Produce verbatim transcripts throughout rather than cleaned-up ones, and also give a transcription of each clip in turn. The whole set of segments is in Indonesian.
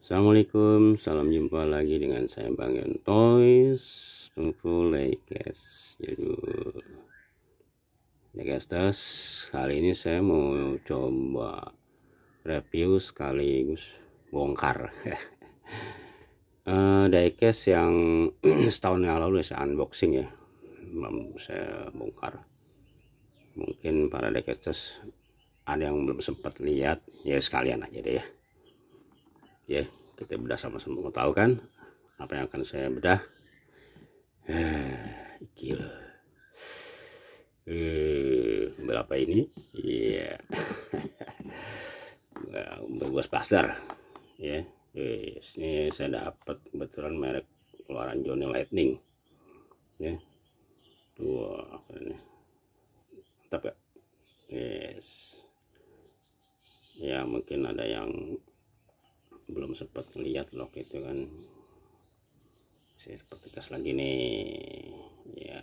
Assalamualaikum, salam jumpa lagi dengan saya Bang Yon Toys Pengfu Leikes judul Leikes. Kali ini saya mau coba review sekaligus bongkar uh, diecast yang setahun yang lalu saya unboxing ya, belum saya bongkar. Mungkin para diecasters ada yang belum sempat lihat, ya sekalian aja deh ya. Ya, kita bedah sama-sama. Mau tahu kan apa yang akan saya bedah? Gila. Eh, berapa ini? Iya. Yeah. Ghostbuster. Ya. Yes. Ini saya dapat kebetulan merek keluaran Johnny Lightning. Ya. Wah, ini. Mantap ya. Yes. Ya, mungkin ada yang belum sempat lihat loh itu kan, saya seperti kas lagi nih ya.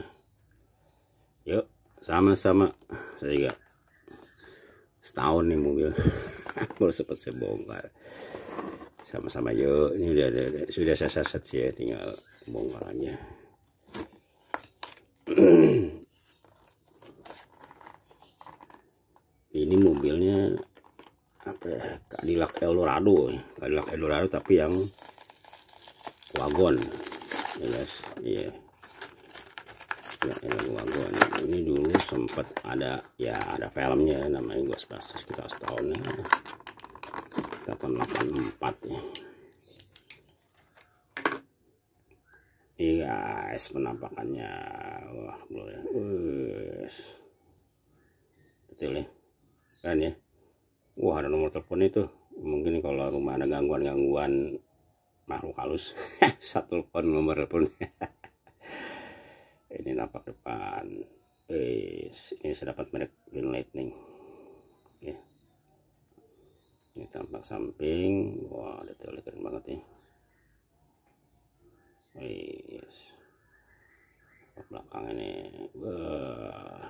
Yuk sama-sama, saya juga setahun nih mobil baru sempat saya bongkar, sama-sama yuk. Ini udah, udah, udah sudah saya saset sih ya, tinggal bongkar aja. Ini mobilnya apa ya, Cadillac Eldorado, Cadillac Eldorado tapi yang wagon ya guys. Iya, ya, ini wagon. Ini dulu sempat ada ya, ada filmnya namanya Ghostbusters sekitar setahun ya, tahun delapan puluh empat ya. Iya guys, penampakannya wah belum ya, betul ya kan ya. Wah, ada nomor telepon itu. Mungkin kalau rumah ada gangguan-gangguan makhluk halus, satu telepon nomor telepon. Ini nampak depan. Eh, ini saya dapat merek Johnny Lightning. Ya. Ini tampak samping. Wah, detailnya keren banget nih. Yes. Belakang ini, wah,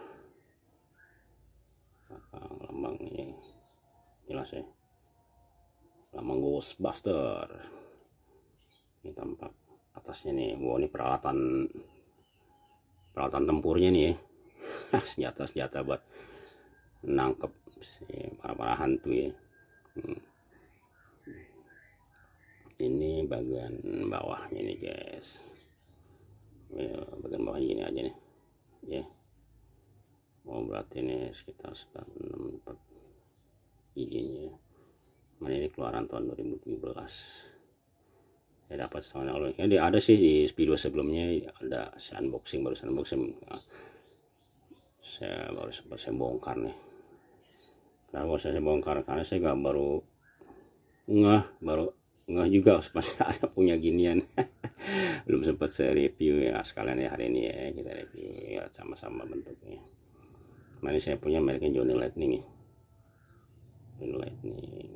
belakang lambang ini. Jelas ya, lambang Ghostbuster. Ini tampak atasnya nih. Wow, ini peralatan peralatan tempurnya nih ya. senjata senjata buat nangkep si para para hantu ya. hmm. Ini bagian bawahnya nih guys ya, bagian bawahnya gini aja nih ya. Oh, berarti ini sekitar enam empat izinnya. Mana ini keluaran tahun dua ribu tujuh belas. Saya dapat setahun lalu. Ya, dia ada sih di video sebelumnya, ada saya unboxing, baru saya unboxing. Nah, saya baru sempat saya bongkar nih. Kenapa saya bongkar? Karena saya nggak baru ngeh, baru ngeh juga pas ada punya ginian. Belum sempat saya review ya, sekalian ya hari ini ya kita review ya sama-sama bentuknya. Kemarin saya punya mereknya Johnny Lightning ya. Lightning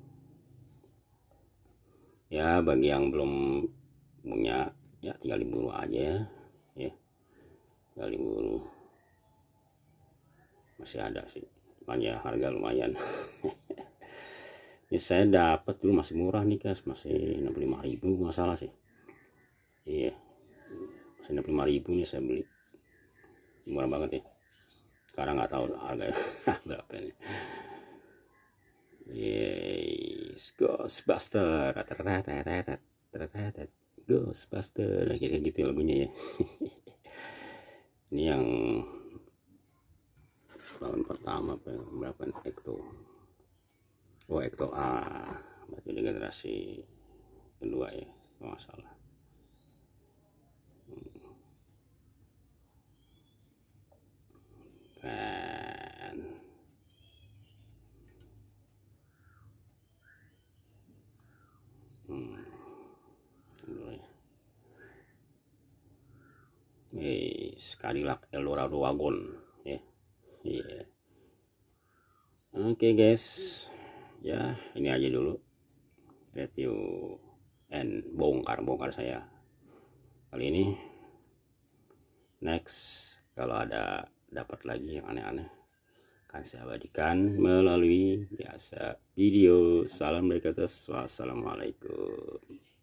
ya, bagi yang belum punya ya tinggal diburu aja ya, tinggal diburu. Masih ada sih, cuman ya harga lumayan. Ya saya dapat dulu masih murah nih guys, masih enam puluh lima ribu masalah sih. Iya, masih enam puluh lima ribu nih saya beli, murah banget ya. Sekarang nggak tahu harganya berapa nih. Yes, Ghostbuster, Ghostbuster, kayak gitu lagunya ya. Ini yang tahun pertama berapa? Ecto. Oh, Ecto A, berarti di generasi kedua ya, kalau nggak salah. Kan. Hmm. Eh, Cadillac Eldorado wagon ya. Iya. Yeah. Oke okay, guys. Ya, ini aja dulu review and bongkar-bongkar saya kali ini. Next, kalau ada dapat lagi yang aneh-aneh, akan saya abadikan melalui biasa video. Salam dari atas. Wassalamualaikum.